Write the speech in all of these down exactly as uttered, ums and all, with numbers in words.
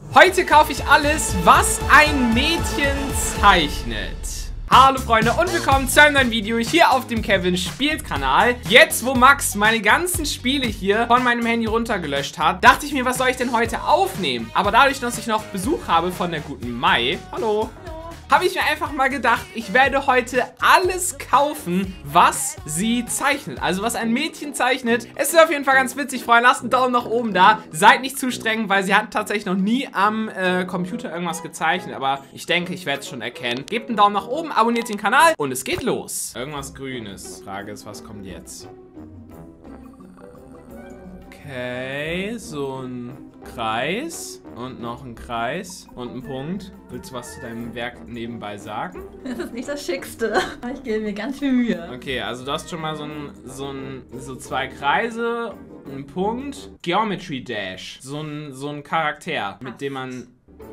Heute kaufe ich alles, was ein Mädchen zeichnet. Hallo Freunde und willkommen zu einem neuen Video hier auf dem Kevin Spielt Kanal. Jetzt, wo Max meine ganzen Spiele hier von meinem Handy runtergelöscht hat, dachte ich mir, was soll ich denn heute aufnehmen? Aber dadurch, dass ich noch Besuch habe von der guten Mai, hallo, habe ich mir einfach mal gedacht, ich werde heute alles kaufen, was sie zeichnet. Also was ein Mädchen zeichnet. Es ist auf jeden Fall ganz witzig, Freunde. Lasst einen Daumen nach oben da. Seid nicht zu streng, weil sie hat tatsächlich noch nie am äh, Computer irgendwas gezeichnet. Aber ich denke, ich werde es schon erkennen. Gebt einen Daumen nach oben, abonniert den Kanal und es geht los. Irgendwas Grünes. Frage ist, was kommt jetzt? Okay, so ein Kreis und noch ein Kreis und ein Punkt. Willst du was zu deinem Werk nebenbei sagen? Das ist nicht das Schickste. Ich gebe mir ganz viel Mühe. Okay, also du hast schon mal so, ein, so, ein, so zwei Kreise, einen Punkt. Geometry Dash. So ein, so ein Charakter, mit dem man...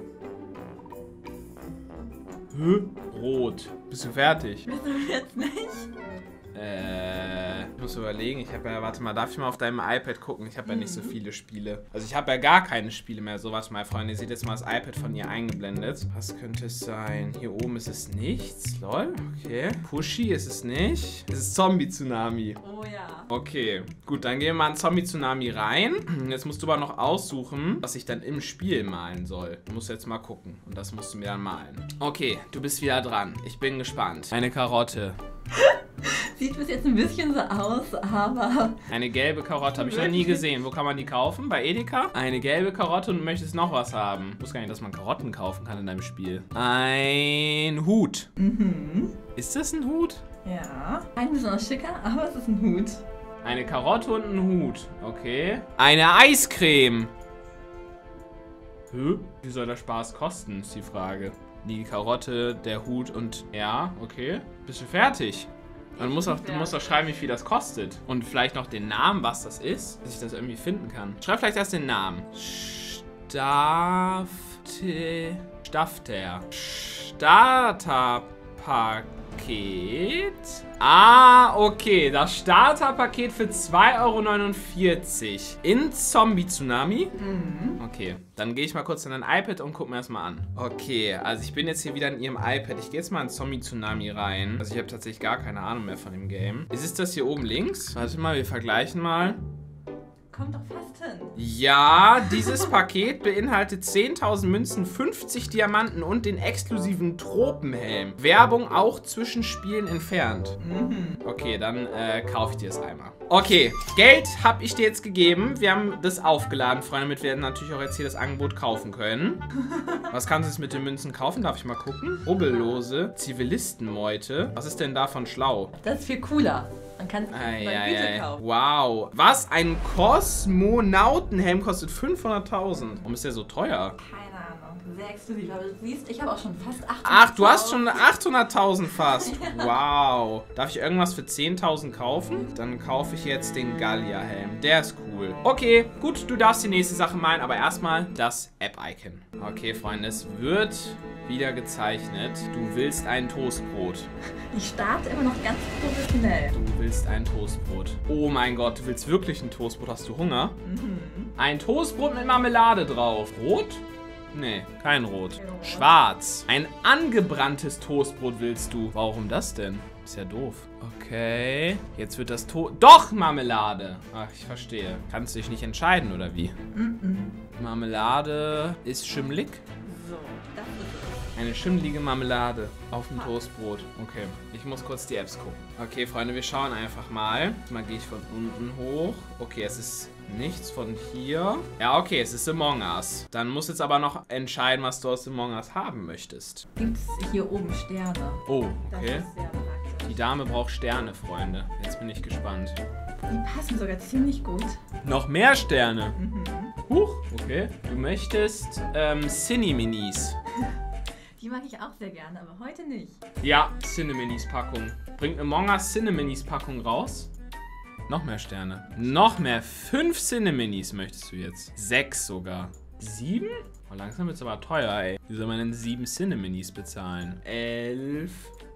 Hä? Rot. Bist du fertig? Bist du jetzt nicht? Äh, ich muss überlegen, ich habe ja, warte mal, darf ich mal auf deinem iPad gucken? Ich habe ja nicht so viele Spiele. Also ich habe ja gar keine Spiele mehr. So, warte mal, Freunde, ihr seht jetzt mal das iPad von ihr eingeblendet. Was könnte es sein? Hier oben ist es nichts, lol, okay. Pushy ist es nicht. Es ist Zombie-Tsunami. Oh ja. Okay, gut, dann gehen wir mal in Zombie-Tsunami rein. Jetzt musst du aber noch aussuchen, was ich dann im Spiel malen soll. Du musst jetzt mal gucken und das musst du mir dann malen. Okay, du bist wieder dran. Ich bin gespannt. Eine Karotte. Sieht bis jetzt ein bisschen so aus, aber... Eine gelbe Karotte habe ich noch nie gesehen. Wo kann man die kaufen? Bei Edeka? Eine gelbe Karotte und du möchtest noch was haben. Ich wusste gar nicht, dass man Karotten kaufen kann in deinem Spiel. Ein Hut. Mhm. Ist das ein Hut? Ja. Ein besonders schicker, aber es ist ein Hut. Eine Karotte und ein Hut. Okay. Eine Eiscreme. Hä? Wie soll der Spaß kosten, ist die Frage. Die Karotte, der Hut und... Ja, okay. Bist du fertig? Man muss auch, du musst doch schreiben, wie viel das kostet. Und vielleicht noch den Namen, was das ist, dass ich das irgendwie finden kann. Schreib vielleicht erst den Namen. Staffte... Staffter. Starterpaket. Ah, okay. Das Starterpaket für zwei Euro neunundvierzig. In Zombie-Tsunami? Mhm. Okay, dann gehe ich mal kurz in dein iPad und guck mir das mal an. Okay, also ich bin jetzt hier wieder in ihrem iPad. Ich gehe jetzt mal in Zombie-Tsunami rein. Also ich habe tatsächlich gar keine Ahnung mehr von dem Game. Ist es das hier oben links? Warte mal, wir vergleichen mal. Kommt doch fast hin. Ja, dieses Paket beinhaltet zehntausend Münzen, fünfzig Diamanten und den exklusiven Tropenhelm. Werbung auch zwischen Spielen entfernt. Mhm. Okay, dann äh, kaufe ich dir das einmal. Okay, Geld habe ich dir jetzt gegeben. Wir haben das aufgeladen, Freunde, damit wir natürlich auch jetzt hier das Angebot kaufen können. Was kannst du jetzt mit den Münzen kaufen? Darf ich mal gucken? Rubbellose, Zivilistenmeute. Was ist denn davon schlau? Das ist viel cooler. Man kann es Ei, bei ei, Güte ei. kaufen. Wow. Was? Ein Kosmonautenhelm kostet fünfhunderttausend. Warum ist der so teuer? Keine Ahnung. Sehr exklusiv. Aber du siehst, ich habe auch schon fast achthunderttausend. Ach, du hast schon achthunderttausend fast. Wow. Darf ich irgendwas für zehntausend kaufen? Dann kaufe ich jetzt den Gallia-Helm. Der ist cool. Okay, gut, du darfst die nächste Sache malen, aber erstmal das App-Icon. Okay, Freunde, es wird wieder gezeichnet. Du willst ein Toastbrot. Ich starte immer noch ganz professionell. Du willst ein Toastbrot. Oh mein Gott, du willst wirklich ein Toastbrot. Hast du Hunger? Mhm. Ein Toastbrot mit Marmelade drauf. Rot? Nee, kein Rot. Schwarz. Ein angebranntes Toastbrot willst du. Warum das denn? Ist ja doof. Okay. Jetzt wird das To... Doch, Marmelade. Ach, ich verstehe. Kannst du dich nicht entscheiden, oder wie? Mhm. Marmelade ist schimmlig. So, das ist es. Eine schimmelige Marmelade auf dem Toastbrot. Okay, ich muss kurz die Apps gucken. Okay, Freunde, wir schauen einfach mal. Mal gehe ich von unten hoch. Okay, es ist nichts von hier. Ja, okay, es ist Among Us. Dann musst du jetzt aber noch entscheiden, was du aus Among Us haben möchtest. Gibt es hier oben Sterne? Oh, Das okay. ist sehr praktisch. Die Dame braucht Sterne, Freunde. Jetzt bin ich gespannt. Die passen sogar ziemlich gut. Noch mehr Sterne. Mhm. Huch, okay. Du möchtest ähm, Cineminis. Die mag ich auch sehr gerne, aber heute nicht. Ja, Cineminis-Packung. Bringt Among Us Cineminis-Packung raus. Noch mehr Sterne. Noch mehr. Fünf Cineminis möchtest du jetzt. Sechs sogar. Sieben? Oh, langsam wird es aber teuer, ey. Wie soll man denn sieben Cineminis bezahlen? Elf.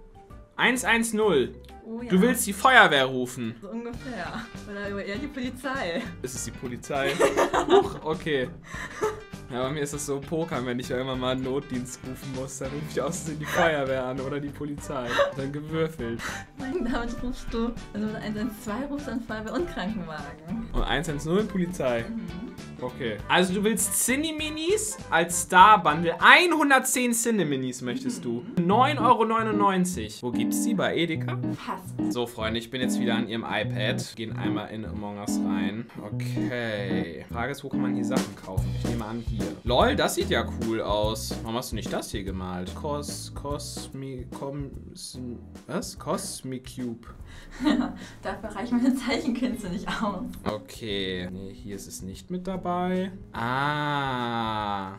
eins eins null. Oh, ja. Du willst die Feuerwehr rufen. So ungefähr. Oder eher die Polizei. Ist es die Polizei? Huch, okay. Ja, bei mir ist das so Pokern, wenn ich irgendwann mal einen Notdienst rufen muss, dann rufe ich aus die Feuerwehr an oder die Polizei. Dann gewürfelt. Nein, damit rufst du, wenn du eins eins zwei rufst, dann Feuerwehr und Krankenwagen. Und eins eins null Polizei. Mhm. Okay. Also du willst Cineminis als Star-Bundle. hundertzehn Cineminis möchtest du. neun Euro neunundneunzig. Wo gibt's die? Bei Edeka? Passt. So, Freunde, ich bin jetzt wieder an ihrem iPad. Gehen einmal in Among Us rein. Okay. Frage ist, wo kann man die Sachen kaufen? Ich nehme an, hier. Lol, das sieht ja cool aus. Warum hast du nicht das hier gemalt? Cos... Cosmi... Com... Was? Cosmicube. Ja, dafür reichen meine Zeichenkünste nicht aus. Okay. Nee, hier ist es nicht mit dabei. Ah.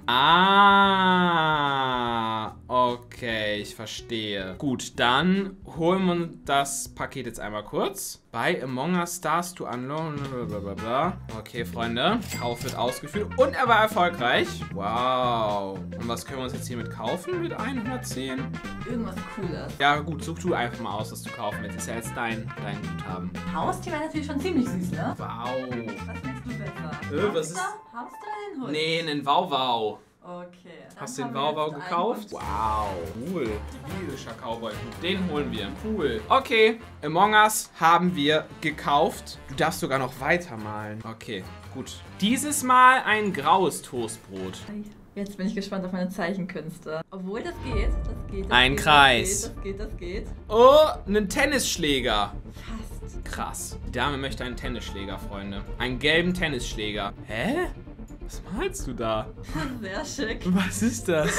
Ah. Okay, ich verstehe. Gut, dann holen wir das Paket jetzt einmal kurz. Bei Among Us Stars to Unlock. Blablabla. Okay, Freunde. Kauf wird ausgeführt und er war erfolgreich. Wow. Und was können wir uns jetzt hiermit kaufen mit hundertzehn? Irgendwas Cooles. Ja, gut, such du einfach mal aus, was du kaufen willst. Ist ja jetzt dein, dein Guthaben. Haustier wäre natürlich schon ziemlich süß, ne? Wow. Was findest du besser? Äh, was ist- Hamster? Hamster oder den Hund? Nee, einen Wauwau. Okay. dann Hast du den haben wir Wauwau jetzt einen gekauft? Hund. Wow, cool. Irischer Cowboy. Den holen wir. Cool. Okay, Among Us haben wir gekauft. Du darfst sogar noch weitermalen. Okay, gut. Dieses Mal ein graues Toastbrot. Jetzt bin ich gespannt auf meine Zeichenkünste. Obwohl das geht, das geht. Das Ein geht, Kreis. Das geht, das geht, das geht. Oh, einen Tennisschläger. Fast. Krass. Die Dame möchte einen Tennisschläger, Freunde. Einen gelben Tennisschläger. Hä? Was malst du da? Sehr schick. Was ist das?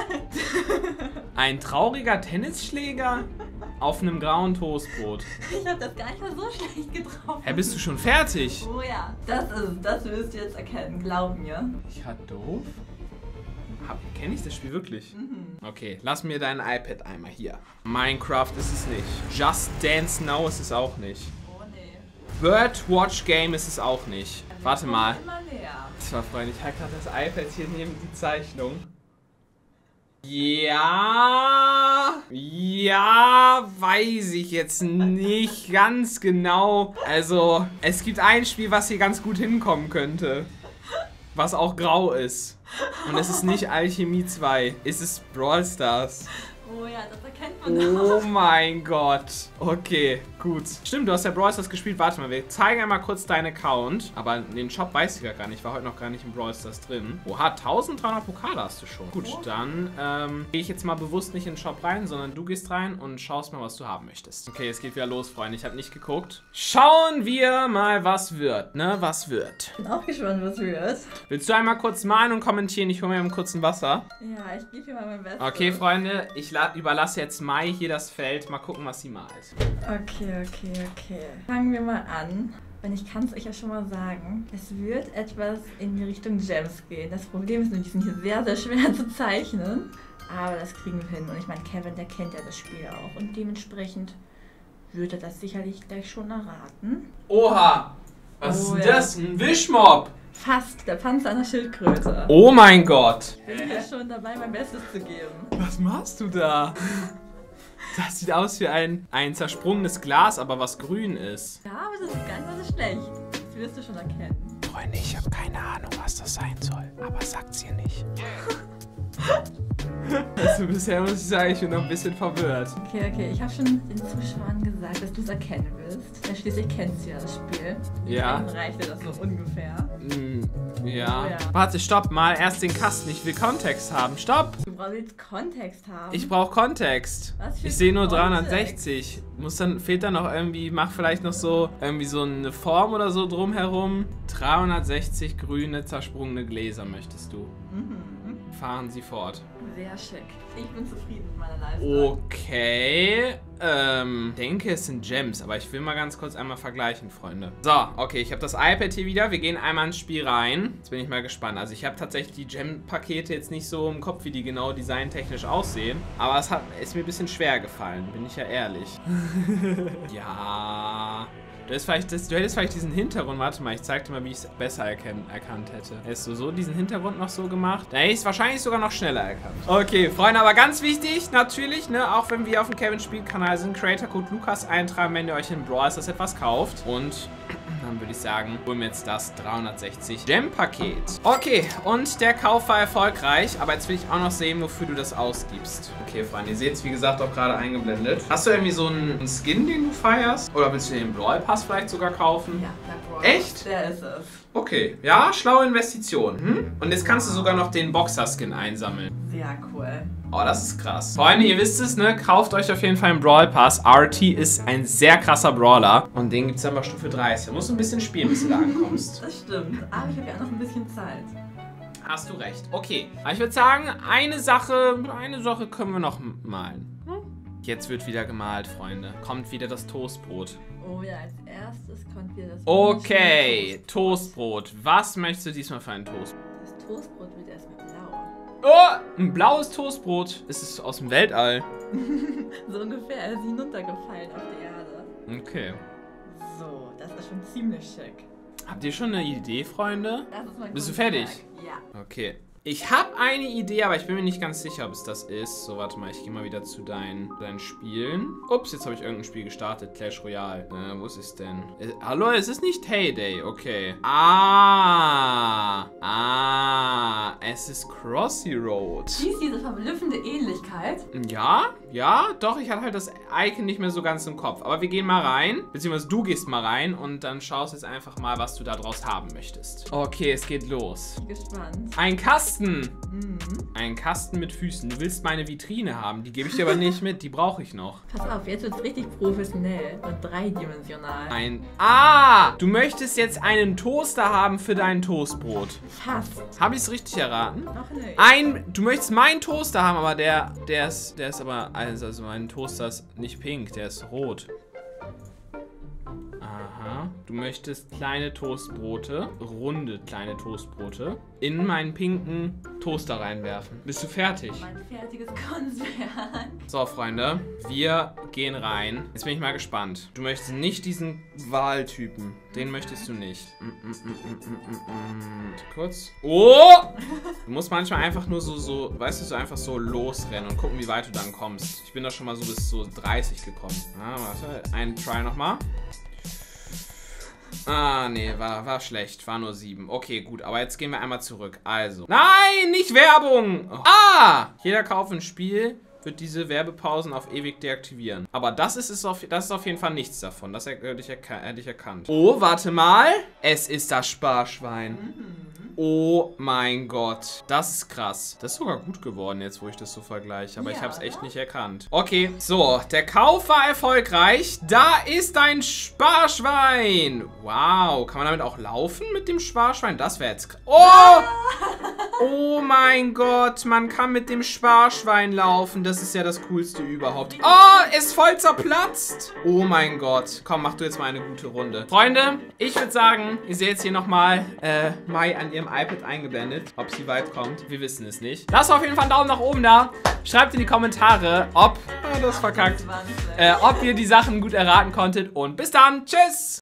Ein trauriger Tennisschläger auf einem grauen Toastbrot. Ich habe das gar nicht mal so schlecht getroffen. Hä, bist du schon fertig? Oh ja, das ist, das wirst du jetzt erkennen, glaub mir. Ich hatte doof. Kenne ich das Spiel wirklich? Mhm. Okay, lass mir dein iPad einmal hier. Minecraft ist es nicht. Just Dance Now ist es auch nicht. Oh nee. Birdwatch Game ist es auch nicht. Warte mal. Immer näher. So, Freunde, ich halte gerade das iPad hier neben die Zeichnung. Ja, ja, weiß ich jetzt nicht ganz genau. Also, es gibt ein Spiel, was hier ganz gut hinkommen könnte. Was auch grau ist. Und es ist nicht Alchemie zwei. Es ist Brawl Stars. Oh ja, das erkennt man Oh auch. mein Gott. Okay, gut. Stimmt, du hast ja Brawl Stars gespielt. Warte mal, wir zeigen einmal kurz deinen Account. Aber den Shop weiß ich ja gar nicht. Ich war heute noch gar nicht im Brawl Stars drin. Oha, eintausenddreihundert Pokale hast du schon. Gut, dann ähm, gehe ich jetzt mal bewusst nicht in den Shop rein, sondern du gehst rein und schaust mal, was du haben möchtest. Okay, es geht wieder los, Freunde. Ich habe nicht geguckt. Schauen wir mal, was wird, ne? Was wird. Ich bin auch gespannt, was wird. Willst du einmal kurz malen und kommentieren? Ich hole mir mal kurz ein Wasser. Ja, ich gebe hier mal mein Bestes. Okay, Freunde, ich überlasse jetzt Mai hier das Feld. Mal gucken, was sie malt. Okay, okay, okay. Fangen wir mal an. Wenn ich kann es euch ja schon mal sagen, es wird etwas in die Richtung Gems gehen. Das Problem ist nur, die sind hier sehr, sehr schwer zu zeichnen. Aber das kriegen wir hin. Und ich meine, Kevin, der kennt ja das Spiel auch. Und dementsprechend würde er das sicherlich gleich schon erraten. Oha! Was Oh, ist denn ja. das? Ein Wischmob! Fast, der Panzer einer Schildkröte. Oh mein Gott! Ich bin hier schon dabei, mein Bestes zu geben. Was machst du da? Das sieht aus wie ein, ein zersprungenes Glas, aber was grün ist. Ja, aber das ist gar nicht mal so schlecht. Das wirst du schon erkennen. Freunde, ich habe keine Ahnung, was das sein soll. Aber sagt's ihr nicht. Also bisher muss ich sagen, ich bin noch ein bisschen verwirrt. Okay, okay, ich habe schon den Zuschauern gesagt, dass du es erkennen wirst. Denn schließlich kennst du ja das Spiel. Ja. Dann reicht dir das so ungefähr. Hm, ja. Oh ja. Warte, stopp mal. Erst den Kasten. Ich will Kontext haben. Stopp! Du willst Kontext haben. Ich brauche Kontext. Was für Ich sehe nur Kontext? dreihundertsechzig. Muss dann, fehlt da noch irgendwie, mach vielleicht noch so, irgendwie so eine Form oder so drumherum. dreihundertsechzig grüne, zersprungene Gläser möchtest du. Mhm. Fahren Sie fort. Sehr schick. Ich bin zufrieden mit meiner Leistung. Okay. Ähm, denke, es sind Gems, aber ich will mal ganz kurz einmal vergleichen, Freunde. So, okay, ich habe das iPad hier wieder. Wir gehen einmal ins Spiel rein. Jetzt bin ich mal gespannt. Also ich habe tatsächlich die Gem-Pakete jetzt nicht so im Kopf, wie die genau designtechnisch aussehen. Aber es hat, ist mir ein bisschen schwer gefallen, bin ich ja ehrlich. Ja... Du hättest, vielleicht, das, du hättest vielleicht diesen Hintergrund, warte mal, ich zeig dir mal, wie ich es besser erken, erkannt hätte. Hättest du so diesen Hintergrund noch so gemacht? Da hätte ich es wahrscheinlich sogar noch schneller erkannt. Okay, Freunde, aber ganz wichtig, natürlich, ne, auch wenn wir auf dem Kevin Spiel Kanal sind, Creator Code Lukas eintragen, wenn ihr euch in Brawl Stars etwas kauft. Und dann würde ich sagen, holen wir jetzt das dreihundertsechzig Gem-Paket. Okay, und der Kauf war erfolgreich, aber jetzt will ich auch noch sehen, wofür du das ausgibst. Okay, Freunde, ihr seht es, wie gesagt, auch gerade eingeblendet. Hast du irgendwie so einen Skin, den du feierst? Oder willst du den Brawl Pass vielleicht sogar kaufen? Ja, der Brawl. Echt? Der ist es. Okay, ja, schlaue Investition. Hm? Und jetzt kannst du sogar noch den Boxer-Skin einsammeln. Sehr cool. Oh, das ist krass. Freunde, ihr wisst es, ne? Kauft euch auf jeden Fall einen Brawl Pass. R T ist ein sehr krasser Brawler. Und den gibt es dann bei Stufe dreißig. Da musst du ein bisschen spielen, bis du da ankommst. Das stimmt. Aber ich habe ja auch noch ein bisschen Zeit. Hast du recht. Okay. Aber ich würde sagen, eine Sache, eine Sache können wir noch malen. Hm? Jetzt wird wieder gemalt, Freunde. Kommt wieder das Toastbrot. Oh ja, als erstes kommt wieder das Okay, Toastbrot. Was möchtest du diesmal für ein Toastbrot? Das Toastbrot wird erstmal blau. Oh, ein blaues Toastbrot. Ist es aus dem Weltall? So ungefähr. Er ist hinuntergefallen auf die Erde. Okay. So, das ist schon ziemlich schick. Habt ihr schon eine Idee, Freunde? Das ist mein Bist du Kunstwerk. fertig? Ja. Okay. Ich habe eine Idee, aber ich bin mir nicht ganz sicher, ob es das ist. So, warte mal, ich gehe mal wieder zu deinen, deinen Spielen. Ups, jetzt habe ich irgendein Spiel gestartet. Clash Royale. Äh, wo ist es denn? Äh, hallo, es ist nicht Heyday. Okay. Ah. Ah. Es ist Crossy Road. Siehst diese verblüffende Ähnlichkeit? Ja, ja, doch, ich hatte halt das Icon nicht mehr so ganz im Kopf. Aber wir gehen mal rein, beziehungsweise du gehst mal rein und dann schaust jetzt einfach mal, was du da draus haben möchtest. Okay, es geht los. Ich bin gespannt. Ein Kasten. Mhm. Ein Kasten mit Füßen. Du willst meine Vitrine haben, die gebe ich dir aber nicht mit, die brauche ich noch. Pass auf, jetzt wird es richtig professionell und dreidimensional. Ein... Ah! Du möchtest jetzt einen Toaster haben für dein Toastbrot. Fast. Habe ich es richtig erraten? Noch nicht. Ein... Du möchtest meinen Toaster haben, aber der... Der ist... Der ist aber... Also, also mein Toaster ist nicht pink, der ist rot. Aha. Du möchtest kleine Toastbrote, runde kleine Toastbrote, in meinen pinken Toaster reinwerfen. Bist du fertig? Mein fertiges Kunstwerk. So, Freunde, wir gehen rein. Jetzt bin ich mal gespannt. Du möchtest nicht diesen Wahltypen. Den möchtest du nicht. Mm, mm, mm, mm, mm, mm. Kurz. Oh! Du musst manchmal einfach nur so, so, weißt du, so einfach so losrennen und gucken, wie weit du dann kommst. Ich bin da schon mal so bis so dreißig gekommen. Ah, warte. Ein Try nochmal. Ah, nee, war, war schlecht. War nur sieben. Okay, gut. Aber jetzt gehen wir einmal zurück. Also. Nein, nicht Werbung! Oh. Ah! Jeder Kauf ein Spiel wird diese Werbepausen auf ewig deaktivieren. Aber das ist, ist, auf, das ist auf jeden Fall nichts davon. Das hätte ich, erka hätte ich erkannt. Oh, warte mal. Es ist das Sparschwein. Mhm. Oh mein Gott. Das ist krass. Das ist sogar gut geworden jetzt, wo ich das so vergleiche. Aber ja, ich habe es echt nicht erkannt. Okay, so. Der Kauf war erfolgreich. Da ist ein Sparschwein. Wow. Kann man damit auch laufen mit dem Sparschwein? Das wäre jetzt krass. Oh! Oh mein Gott. Man kann mit dem Sparschwein laufen. Das ist ja das Coolste überhaupt. Oh, ist voll zerplatzt. Oh mein Gott. Komm, mach du jetzt mal eine gute Runde. Freunde, ich würde sagen, ihr seht jetzt hier nochmal äh, Mai an ihrem iPad eingeblendet. Ob sie weit kommt, wir wissen es nicht. Lasst auf jeden Fall einen Daumen nach oben da. Schreibt in die Kommentare, ob, oh, das verkackt, äh, ob ihr die Sachen gut erraten konntet. Und bis dann. Tschüss.